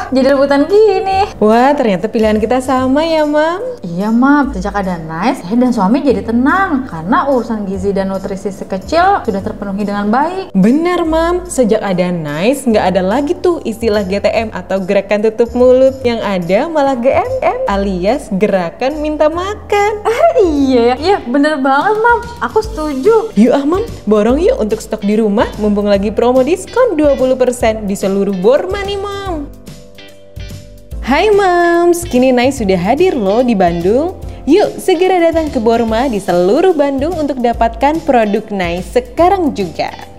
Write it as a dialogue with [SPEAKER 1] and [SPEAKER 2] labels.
[SPEAKER 1] Wah, jadi rebutan gini.
[SPEAKER 2] Wah, ternyata pilihan kita sama ya, Mam.
[SPEAKER 1] Iya, Mam. Sejak ada Nice, saya dan suami jadi tenang. Karena urusan gizi dan nutrisi sekecil sudah terpenuhi dengan baik.
[SPEAKER 2] Benar, Mam. Sejak ada Nice, nggak ada lagi tuh istilah GTM atau gerakan tutup mulut. Yang ada malah GMM alias gerakan minta makan.
[SPEAKER 1] Iya, iya bener banget, Mam. Aku setuju.
[SPEAKER 2] Yuk Mam, borong yuk untuk stok di rumah. Mumpung lagi promo diskon 20% di seluruh Borma nih, Mam. Hai Mams, kini Nice sudah hadir loh di Bandung. Yuk segera datang ke Borma di seluruh Bandung untuk dapatkan produk Nice sekarang juga.